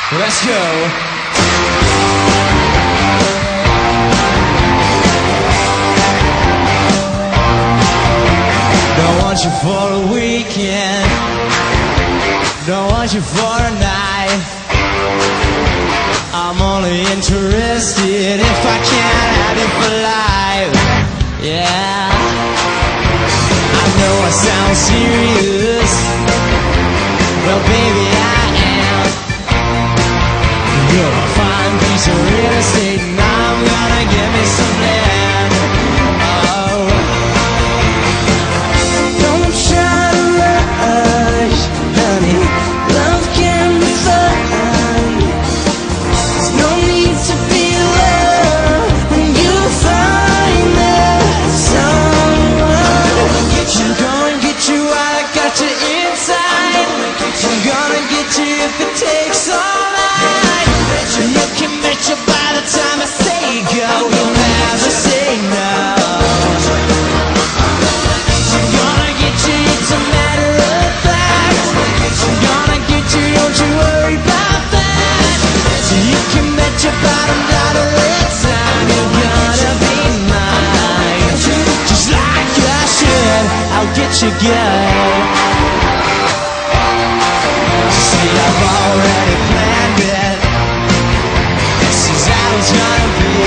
Let's go. Don't want you for a weekend. Don't want you for a night. I'm only interested if I can't have you for life. Yeah, I know I sound serious. Well, baby, I am. You're a fine piece of real estate, and I'm gonna give me some land. Oh, don't try to rush, honey. Love can be fun. There's no need to be alone when you find that someone. I'm gonna get you while I got you inside. I'm gonna get you if it takes all night. You can bet you by the time I say go, you'll never say no. I'm gonna get you, it's a matter of fact. I'm gonna get you, don't you worry about that. You can bet your bottom dollar every time you're gonna be mine. Just like I should, I'll get you good. See, I've already planned it. This is how it's gonna be.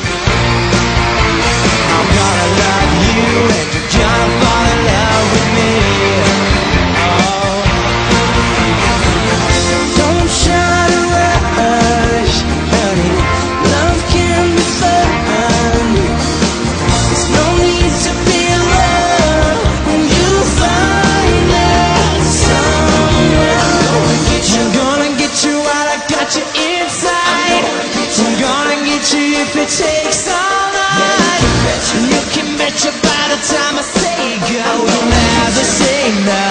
I'm gonna love you and you're gonna fall in love with me. Oh, don't try to rush, honey. Love can be fun. There's no need to be alone when you find that someone. I'm gonna get you while I got you inside. I'm gonna get you if it takes all night. You can bet you by the time I say go, you'll never say no.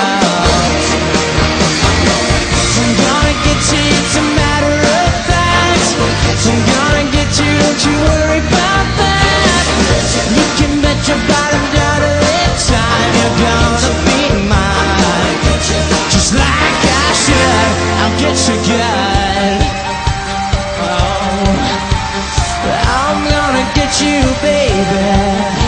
I'm gonna get you, it's a matter of fact. I'm gonna get you, don't you worry about that. You can bet your bottom dollar every time you're gonna be mine. Just like I should, I'll get you good. Oh, I'm gonna get you, baby.